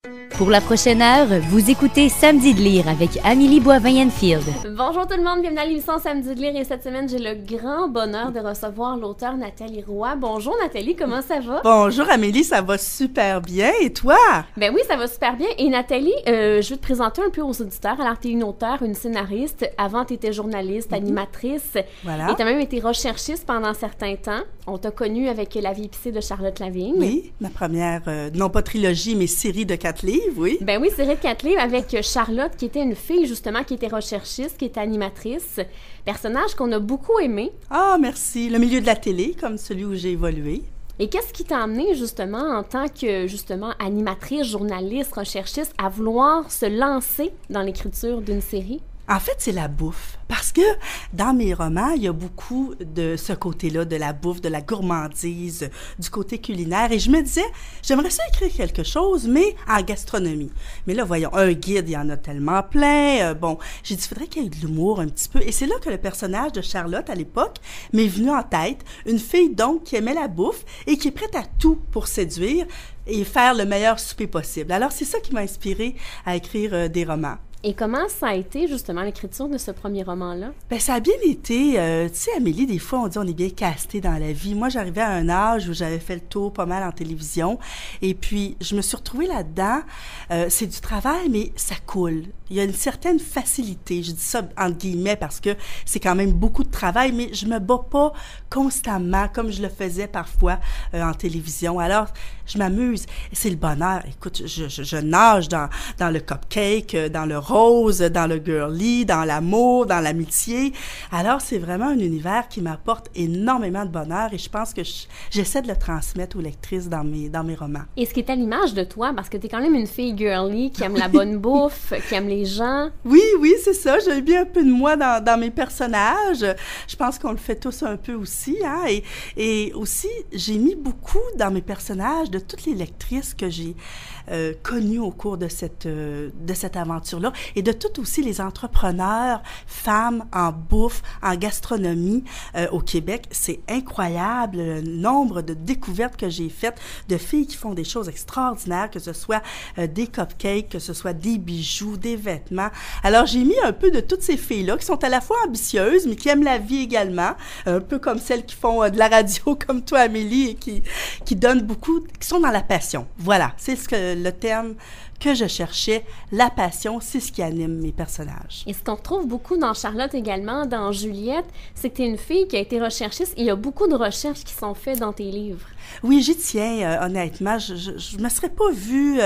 Pour la prochaine heure, vous écoutez Samedi de lire avec Amélie Boivin-Enfield. Bonjour tout le monde, bienvenue à l'émission Samedi de lire et cette semaine, j'ai le grand bonheur de recevoir l'auteure Nathalie Roy. Bonjour Nathalie, comment ça va? Bonjour Amélie, ça va super bien et toi? Ben oui, ça va super bien et Nathalie, je vais te présenter un peu aux auditeurs. Alors, tu es une auteure, une scénariste, avant tu étais journaliste, animatrice Voilà. Et tu as même été recherchiste pendant un certain temps. On t'a connue avec La vie épicée de Charlotte Lavigne. Oui, ma première, non pas trilogie, mais série de 4 livres, oui. Ben oui, série de 4 livres avec Charlotte, qui était une fille, justement, qui était recherchiste, qui était animatrice. Personnage qu'on a beaucoup aimé. Ah, merci. Le milieu de la télé, comme celui où j'ai évolué. Et qu'est-ce qui t'a amené, justement, en tant que, justement, animatrice, journaliste, recherchiste, à vouloir se lancer dans l'écriture d'une série? En fait, c'est la bouffe. Parce que dans mes romans, il y a beaucoup de ce côté-là, de la bouffe, de la gourmandise, du côté culinaire. Et je me disais, j'aimerais ça écrire quelque chose, mais en gastronomie. Mais là, voyons, un guide, il y en a tellement plein. Bon, j'ai dit, il faudrait qu'il y ait de l'humour un petit peu. Et c'est là que le personnage de Charlotte, à l'époque, m'est venu en tête. Une fille, donc, qui aimait la bouffe et qui est prête à tout pour séduire et faire le meilleur souper possible. Alors, c'est ça qui m'a inspirée à écrire des romans. Et comment ça a été, justement, l'écriture de ce premier roman-là? Bien, ça a bien été. Tu sais, Amélie, des fois, on dit on est bien casté dans la vie. Moi, j'arrivais à un âge où j'avais fait le tour pas mal en télévision. Et puis, je me suis retrouvée là-dedans. C'est du travail, mais ça coule. Il y a une certaine facilité. Je dis ça entre guillemets parce que c'est quand même beaucoup de travail, mais je me bats pas constamment comme je le faisais parfois en télévision. Alors, je m'amuse. C'est le bonheur. Écoute, je nage dans le cupcake, dans le rose, dans le girly, dans l'amour, dans l'amitié. Alors, c'est vraiment un univers qui m'apporte énormément de bonheur et je pense que j'essaie de le transmettre aux lectrices dans mes romans. Et ce qui est à l'image de toi, parce que tu es quand même une fille girly qui aime la bonne bouffe, qui aime les gens. Oui, c'est ça. J'ai mis un peu de moi dans mes personnages. Je pense qu'on le fait tous un peu aussi, hein. Et aussi, j'ai mis beaucoup dans mes personnages de toutes les lectrices que j'ai connues au cours de cette aventure-là et de toutes aussi les entrepreneurs, femmes en bouffe, en gastronomie au Québec. C'est incroyable le nombre de découvertes que j'ai faites de filles qui font des choses extraordinaires, que ce soit des cupcakes, que ce soit des bijoux, des vêtements. Alors, j'ai mis un peu de toutes ces filles-là qui sont à la fois ambitieuses, mais qui aiment la vie également, un peu comme celles qui font de la radio comme toi, Amélie, et qui donnent beaucoup, qui sont dans la passion. Voilà, c'est le terme que je cherchais. La passion, c'est ce qui anime mes personnages. Et ce qu'on retrouve beaucoup dans Charlotte également, dans Juliette, c'est que tu es une fille qui a été recherchiste. Il y a beaucoup de recherches qui sont faites dans tes livres. Oui, j'y tiens, honnêtement. Je me serais pas vue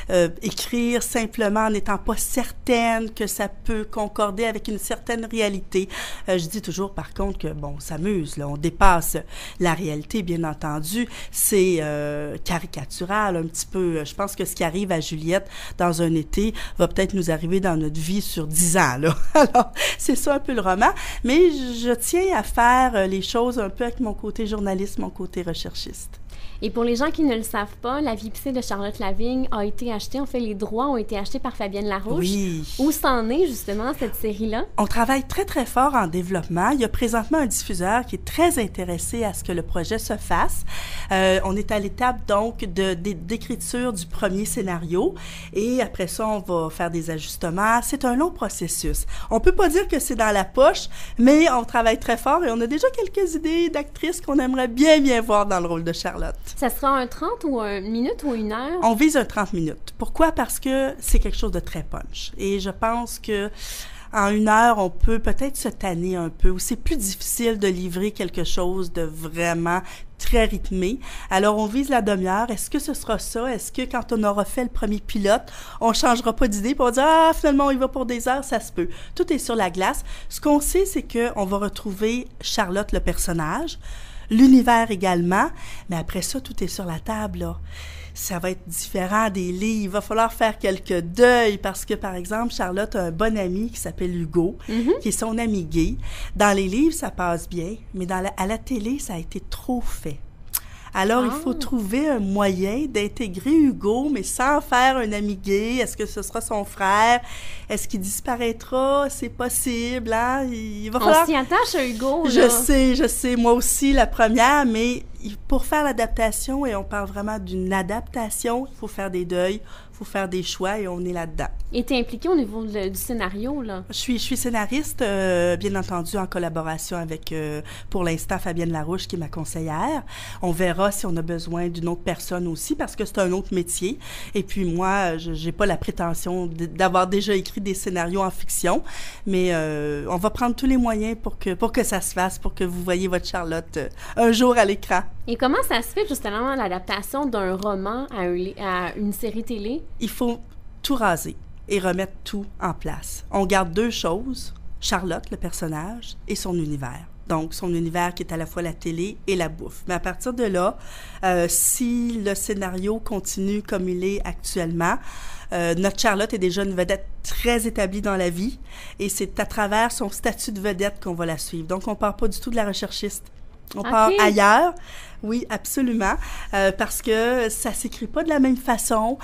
écrire simplement en n'étant pas certaine que ça peut concorder avec une certaine réalité. Je dis toujours, par contre, que, bon, on s'amuse, là, on dépasse la réalité, bien entendu. C'est caricatural un petit peu. Je pense que ce qui arrive à Juliette dans un été va peut-être nous arriver dans notre vie sur 10 ans, là. Alors, c'est ça un peu le roman. Mais je tiens à faire les choses un peu avec mon côté journaliste, mon côté recherchiste. Et pour les gens qui ne le savent pas, La vie épicée de Charlotte Lavigne a été achetée, en fait, les droits ont été achetés par Fabienne Larouche. Oui. Où s'en est, justement, cette série-là? On travaille très, très fort en développement. Il y a présentement un diffuseur qui est très intéressé à ce que le projet se fasse. On est à l'étape, donc, d'écriture du premier scénario. Et après ça, on va faire des ajustements. C'est un long processus. On peut pas dire que c'est dans la poche, mais on travaille très fort et on a déjà quelques idées d'actrices qu'on aimerait bien, bien voir dans le rôle de Charlotte. Ça sera un 30 ou une minute ou une heure? On vise un 30 minutes. Pourquoi? Parce que c'est quelque chose de très punch. Et je pense que en une heure, on peut peut-être se tanner un peu, ou c'est plus difficile de livrer quelque chose de vraiment très rythmé. Alors, on vise la demi-heure. Est-ce que ce sera ça? Est-ce que quand on aura fait le premier pilote, on changera pas d'idée pour dire « Ah, finalement, on y va pour des heures », ça se peut. Tout est sur la glace. Ce qu'on sait, c'est qu'on va retrouver Charlotte, le personnage, l'univers également, mais après ça, tout est sur la table, là. Ça va être différent des livres. Il va falloir faire quelques deuils parce que, par exemple, Charlotte a un bon ami qui s'appelle Hugo, qui est son ami gay. Dans les livres, ça passe bien, mais à la télé, ça a été trop fait. Alors, il faut trouver un moyen d'intégrer Hugo, mais sans faire un ami gay. Est-ce que ce sera son frère? Est-ce qu'il disparaîtra? C'est possible, hein? Il va falloir... On s'y attache à Hugo, là. Je sais, moi aussi, la première, mais pour faire l'adaptation, et on parle vraiment d'une adaptation, il faut faire des deuils, il faut faire des choix et on est là-dedans. Et t'es impliquée au niveau du scénario, là? Je suis scénariste, bien entendu, en collaboration avec, pour l'instant, Fabienne Larouche, qui est ma conseillère. On verra si on a besoin d'une autre personne aussi, parce que c'est un autre métier. Et puis moi, j'ai pas la prétention d'avoir déjà écrit des scénarios en fiction, mais on va prendre tous les moyens pour que ça se fasse, pour que vous voyez votre Charlotte un jour à l'écran. Et comment ça se fait, justement, l'adaptation d'un roman à une série télé? Il faut tout raser et remettre tout en place. On garde 2 choses, Charlotte, le personnage, et son univers. Donc, son univers qui est à la fois la télé et la bouffe. Mais à partir de là, si le scénario continue comme il est actuellement, notre Charlotte est déjà une vedette très établie dans la vie et c'est à travers son statut de vedette qu'on va la suivre. Donc, on part pas du tout de la recherchiste. On part ailleurs. Oui, absolument, parce que ça s'écrit pas de la même façon.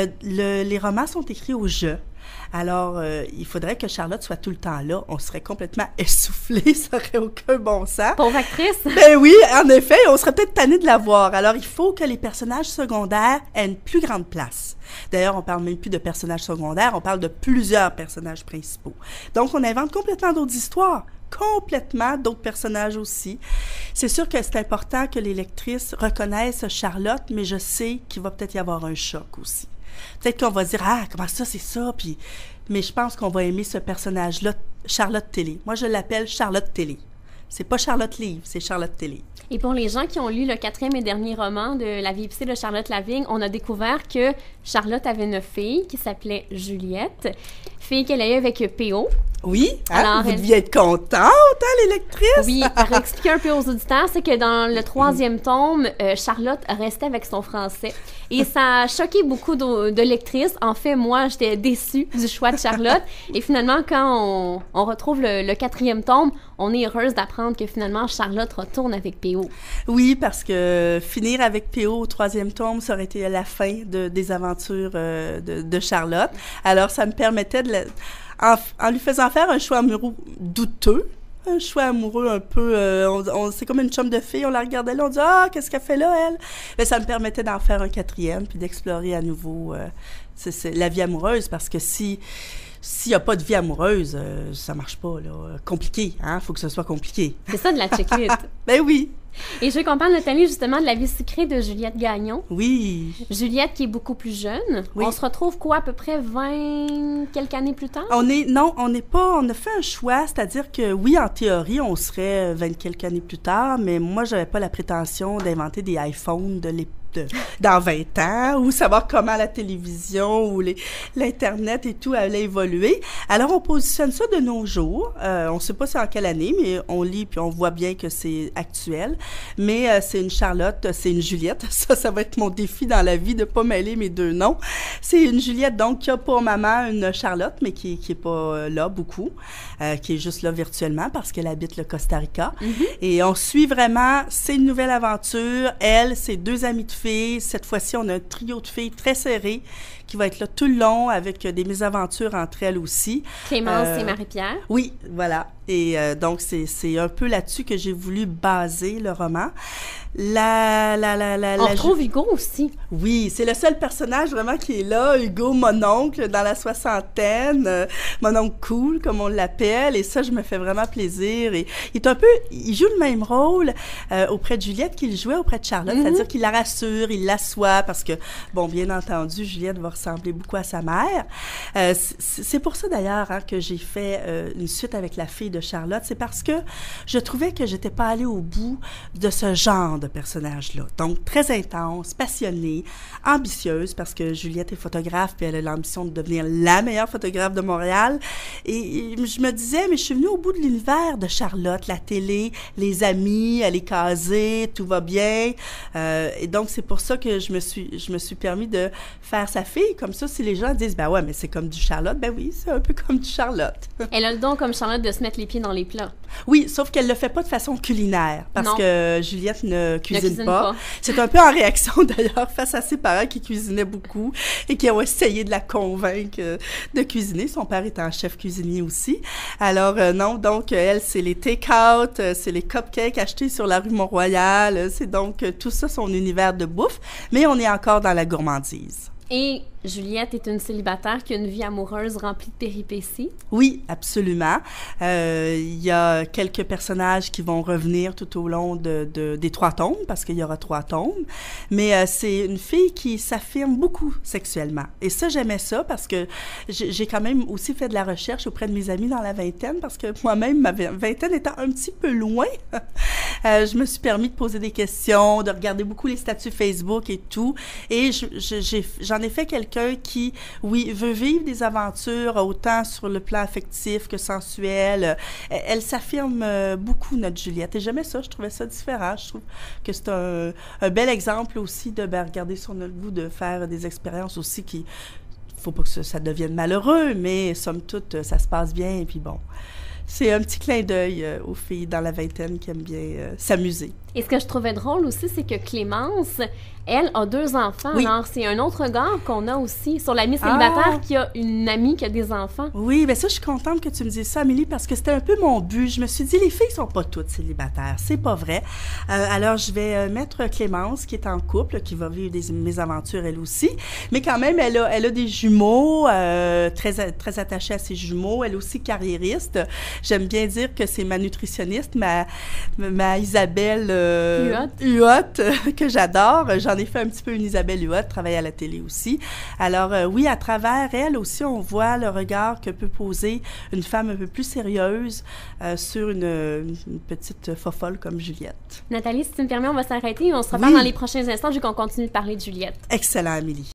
Les romans sont écrits au jeu. Alors, il faudrait que Charlotte soit tout le temps là. On serait complètement essoufflés, ça n'aurait aucun bon sens. Pauvre actrice! Ben oui, en effet, on serait peut-être tanné de la voir. Alors, il faut que les personnages secondaires aient une plus grande place. D'ailleurs, on parle même plus de personnages secondaires, on parle de plusieurs personnages principaux. Donc, on invente complètement d'autres histoires. Complètement d'autres personnages aussi. C'est sûr que c'est important que les lectrices reconnaissent Charlotte, mais je sais qu'il va peut-être y avoir un choc aussi. Peut-être qu'on va dire « Ah, comment ça, c'est ça? » Puis, mais je pense qu'on va aimer ce personnage-là, Charlotte Télé. Moi, je l'appelle Charlotte Télé. C'est pas Charlotte Livre, c'est Charlotte Télé. Et pour les gens qui ont lu le 4e et dernier roman de La vie épicée de Charlotte Lavigne, on a découvert que Charlotte avait une fille qui s'appelait Juliette, fille qu'elle a eue avec P.O. Oui, hein? Alors, Vous deviez être contente, hein, les lectrices? Oui, pour expliquer un peu aux auditeurs, c'est que dans le 3e tome, Charlotte restait avec son français. Et ça a choqué beaucoup de lectrices. En fait, moi, j'étais déçue du choix de Charlotte. Et finalement, quand on retrouve le 4e tome, on est heureuse d'apprendre que finalement, Charlotte retourne avec P.O. Oui, parce que finir avec P.O. au 3e tome, ça aurait été la fin des aventures de Charlotte. Alors, ça me permettait en lui faisant faire un choix amoureux douteux, un choix amoureux un peu, c'est comme une chum de fille, on la regardait là, on dit « Ah, qu'est-ce qu'elle fait là, elle? » Mais ça me permettait d'en faire un 4e, puis d'explorer à nouveau c'est la vie amoureuse, parce que s'il n'y a pas de vie amoureuse, ça marche pas, là. Compliqué, hein? Faut que ce soit compliqué. C'est ça de la checklist. Ben oui. Et je veux qu'on parle, Nathalie, justement, de la vie sucrée de Juliette Gagnon. Oui. Juliette qui est beaucoup plus jeune. Oui. On se retrouve quoi, à peu près 20 quelques années plus tard? On a fait un choix, c'est-à-dire que oui, en théorie, on serait 20 quelques années plus tard, mais moi, j'avais pas la prétention d'inventer des iPhones dans 20 ans, ou savoir comment la télévision ou l'Internet et tout allait évoluer. Alors, on positionne ça de nos jours. On ne sait pas c'est en quelle année, mais on lit puis on voit bien que c'est actuel. Mais c'est une Charlotte, c'est une Juliette. Ça va être mon défi dans la vie de pas mêler mes 2 noms. C'est une Juliette, donc, qui a pour maman une Charlotte, mais qui est pas là beaucoup, qui est juste là virtuellement parce qu'elle habite le Costa Rica. Mm-hmm. Et on suit vraiment ses nouvelles aventures. Elle, ses 2 amies de filles. Cette fois-ci, on a un trio de filles très serré qui va être là tout le long avec des mésaventures entre elles aussi. Clémence et Marie-Pierre. Oui, voilà. Et donc, c'est un peu là-dessus que j'ai voulu baser le roman. On retrouve Hugo aussi. Oui, c'est le seul personnage vraiment qui est là. Hugo, mon oncle, dans la soixantaine. Mon oncle cool, comme on l'appelle. Et ça, je me fais vraiment plaisir. Et il joue le même rôle auprès de Juliette qu'il jouait auprès de Charlotte. Mm-hmm. C'est-à-dire qu'il la rassure, il l'assoit parce que, bon, bien entendu, Juliette va ressembler beaucoup à sa mère. C'est pour ça, d'ailleurs, hein, que j'ai fait une suite avec la fille de Charlotte. C'est parce que je trouvais que j'étais pas allée au bout de ce genre de personnage-là. Donc, très intense, passionnée, ambitieuse, parce que Juliette est photographe, puis elle a l'ambition de devenir la meilleure photographe de Montréal. Et je me disais, mais je suis venue au bout de l'univers de Charlotte, la télé, les amis, elle est casée, tout va bien. Et donc, c'est pour ça que je me suis permis de faire sa fille. Comme ça, si les gens disent, ben ouais, mais c'est comme du Charlotte, ben oui, c'est un peu comme du Charlotte. Elle a le don, comme Charlotte, de se mettre les pieds dans les plats. Oui, sauf qu'elle le fait pas de façon culinaire, parce que Juliette ne cuisine pas. C'est un peu en réaction, d'ailleurs, face à ses parents qui cuisinaient beaucoup et qui ont essayé de la convaincre de cuisiner. Son père étant chef cuisinier aussi. Alors, non, donc, elle, c'est les take-out, c'est les cupcakes achetés sur la rue Mont-Royal. C'est donc tout ça, son univers de bouffe, mais on est encore dans la gourmandise. Et Juliette est une célibataire qui a une vie amoureuse remplie de péripéties. Oui, absolument. Il y a quelques personnages qui vont revenir tout au long des 3 tomes, parce qu'il y aura 3 tomes. Mais c'est une fille qui s'affirme beaucoup sexuellement. Et ça, j'aimais ça, parce que j'ai quand même aussi fait de la recherche auprès de mes amis dans la vingtaine, parce que moi-même, ma vingtaine étant un petit peu loin, je me suis permis de poser des questions, de regarder beaucoup les statuts Facebook et tout. Et j'en ai fait quelqu'un qui, oui, veut vivre des aventures autant sur le plan affectif que sensuel. Elle s'affirme beaucoup, notre Juliette. Et j'aimais ça, je trouvais ça différent. Je trouve que c'est un bel exemple aussi de regarder sur notre goût, de faire des expériences aussi qui... faut pas que ça devienne malheureux, mais somme toute, ça se passe bien. Et puis bon, c'est un petit clin d'œil aux filles dans la vingtaine qui aiment bien s'amuser. Et ce que je trouvais drôle aussi, c'est que Clémence, elle, a 2 enfants. Oui. Alors, c'est un autre regard qu'on a aussi sur l'amie célibataire qui a une amie qui a des enfants. Oui, bien ça, je suis contente que tu me dises ça, Amélie, parce que c'était un peu mon but. Je me suis dit, les filles sont pas toutes célibataires, c'est pas vrai. Alors, je vais mettre Clémence, qui est en couple, qui va vivre mes aventures elle aussi, mais quand même, elle a des jumeaux, très attachée à ses jumeaux, elle aussi carriériste. J'aime bien dire que c'est ma nutritionniste, ma Isabelle Huot, que j'adore. J'en ai fait un petit peu une Isabelle Huot, travaille à la télé aussi. Alors oui, à travers elle aussi, on voit le regard que peut poser une femme un peu plus sérieuse sur une petite fofolle comme Juliette. Nathalie, si tu me permets, on va s'arrêter et on se reparle dans les prochains instants vu qu'on continue de parler de Juliette. Excellent, Amélie.